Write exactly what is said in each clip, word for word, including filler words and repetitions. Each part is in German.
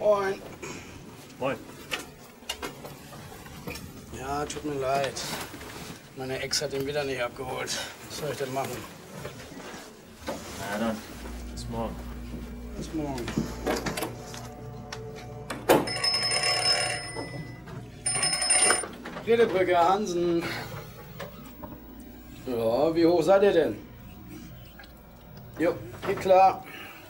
Moin. Moin. Ja, tut mir leid. Meine Ex hat ihn wieder nicht abgeholt. Was soll ich denn machen? Na dann, bis morgen. Bis morgen. Redebrücke, Hansen. Ja, wie hoch seid ihr denn? Jo, geht klar.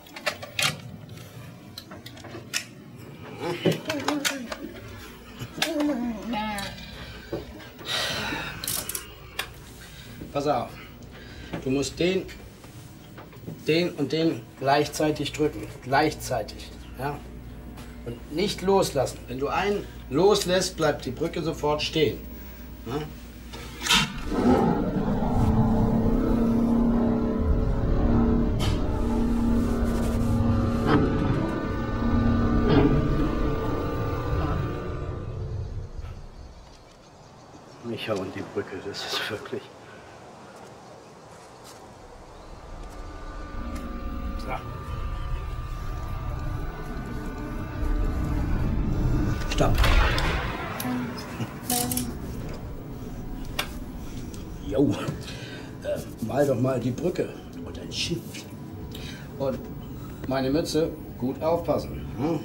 Pass auf. Du musst den, den und den gleichzeitig drücken. Gleichzeitig. Ja? Und nicht loslassen. Wenn du einen loslässt, bleibt die Brücke sofort stehen. Ja? Micha und die Brücke, das ist wirklich... So. Stopp. Jo, äh, mal doch mal die Brücke und ein Schiff. Und meine Mütze, gut aufpassen. Hm?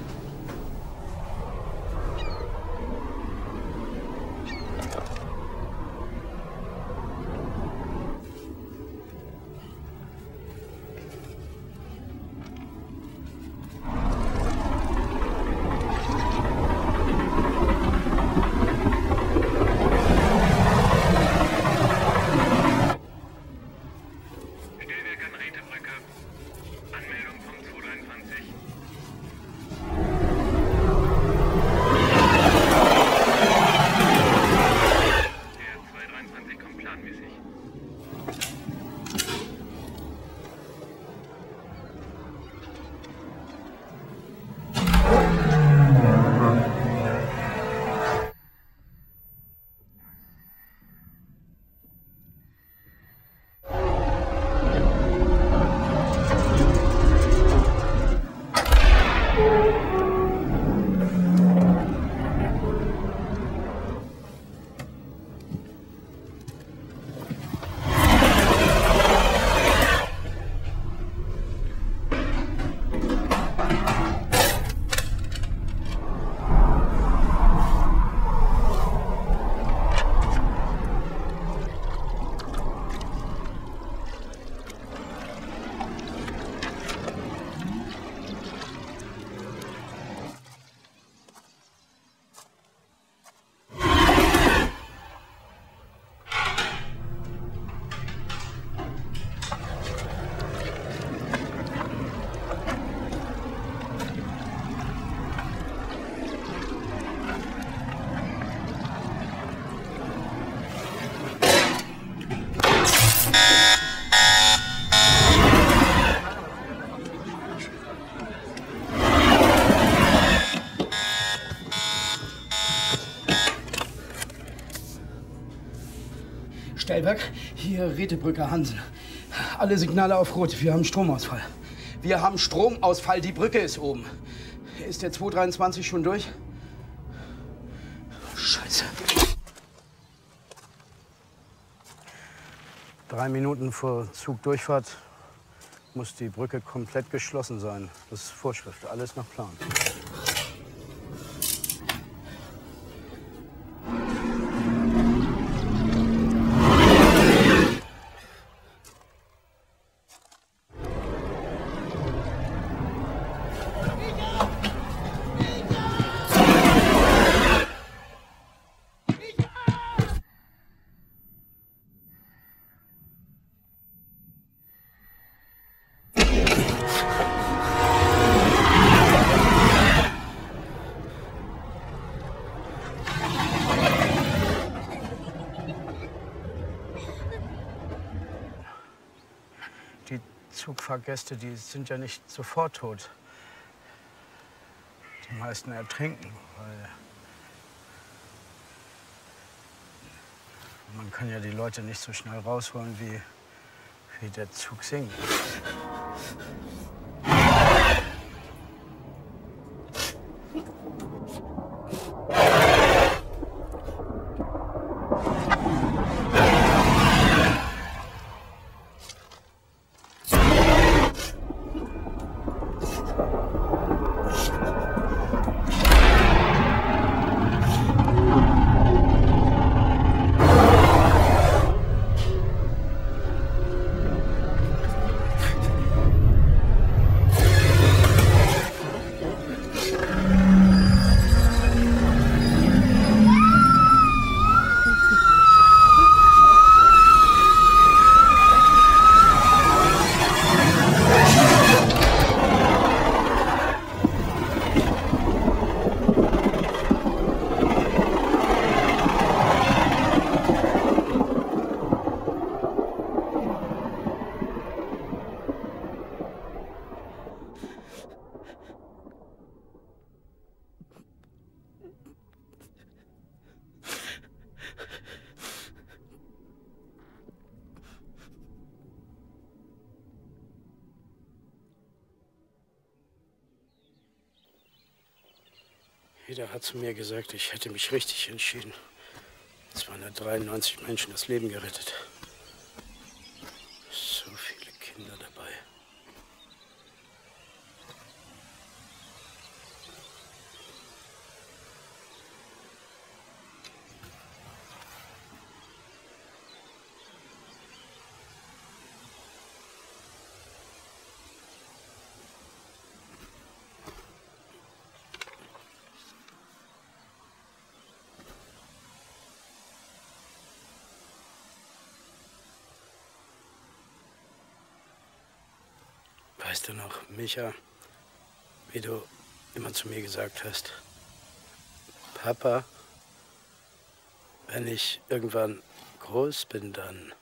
Stellwerk, hier Redebrücke, Hansen. Alle Signale auf Rot. Wir haben Stromausfall. Wir haben Stromausfall. Die Brücke ist oben. Ist der zwei dreiundzwanzig schon durch? Scheiße. Drei Minuten vor Zugdurchfahrt muss die Brücke komplett geschlossen sein. Das ist Vorschrift. Alles nach Plan. Zugfahrgäste, die sind ja nicht sofort tot. Die meisten ertrinken, weil man kann ja die Leute nicht so schnell rausholen, wie, wie der Zug singt. Jeder hat zu mir gesagt, ich hätte mich richtig entschieden. zweihundertdreiundneunzig Menschen das Leben gerettet. So viele Kinder dabei. Weißt du noch, Micha, wie du immer zu mir gesagt hast, Papa, wenn ich irgendwann groß bin, dann